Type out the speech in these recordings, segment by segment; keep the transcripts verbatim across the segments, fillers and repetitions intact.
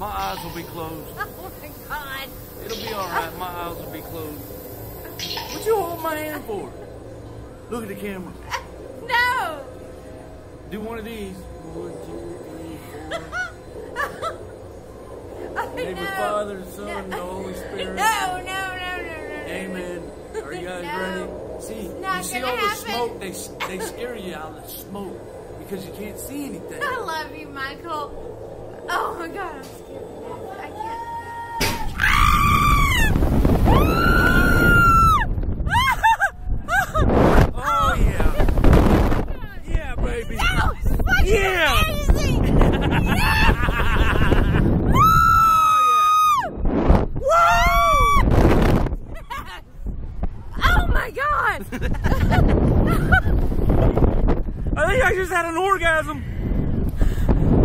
My eyes will be closed. Oh my God. It'll be all right. My eyes will be closed. What you hold my hand for? Look at the camera. No. Do one of these. One, two, three, four. Oh, Name no. the Father, the Son, no. and the Holy Spirit. No, no, no, no, no. Amen. Are you guys No. ready? See, Not you see gonna all the happen. smoke? They they scare you out of the smoke because you can't see anything. I love you, Michael. Oh my God, I'm scared to death. I can't. Oh yeah, yeah, baby. That was fucking Yeah. amazing. Oh my God! I think I just had an orgasm. Oh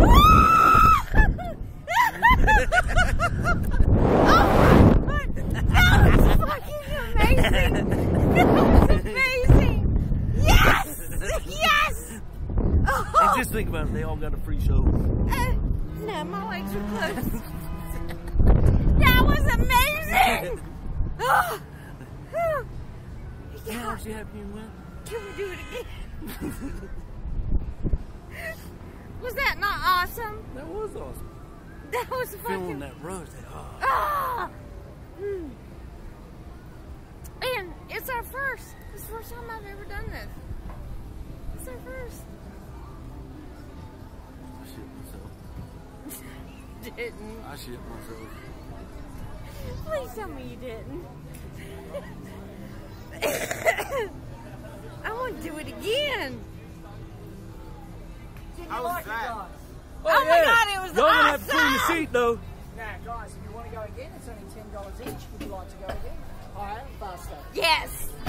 my God! That was fucking amazing! That was amazing! Yes! Yes! Oh. And just think about it, they all got a free show. Uh, no, my legs are closed. That was amazing! Oh. How much you happy you went? Can we do it again? Was that not awesome? That was awesome. That was Feeling fucking... that rush. That, oh. Ah! Mm. And it's our first. It's the first time I've ever done this. It's our first. I shit myself. Didn't. I shit myself. Please tell me you didn't. I want to do it again. How was that? Oh, oh my God, it was Y'all awesome. gonna have to clean the seat though. Now, guys, if you want to go again, it's only ten dollars each. Would you like to go again? Higher, faster? Yes.